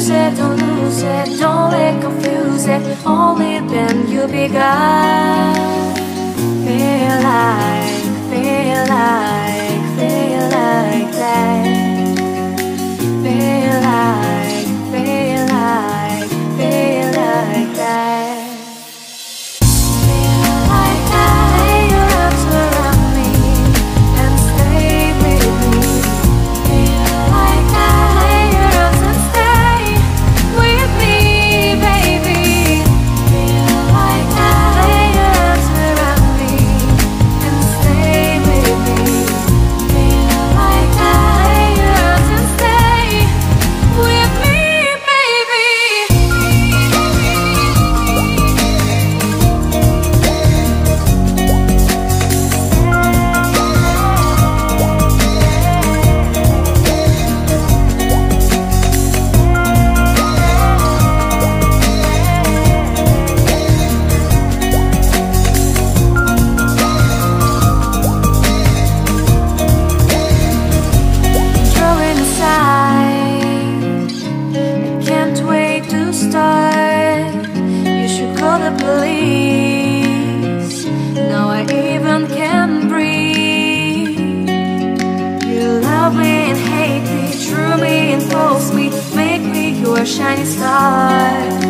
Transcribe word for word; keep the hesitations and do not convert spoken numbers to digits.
lose it, don't lose it, don't let confuse it. Only then you begun. Feel like, feel like, feel like that. Feel like, feel like, feel like that. Feel like that. Lay your arms around me and stay with me. Feel like that. Lay your arms and stay with me, baby. Feel like that. Lay your arms around me and stay with me. Feel like that. Lay your arms and stay with me, baby. Drawing aside, I can't wait to start. You should call the police. Now I even can't breathe. You love me and hate me, true me and false me, make me your shining star.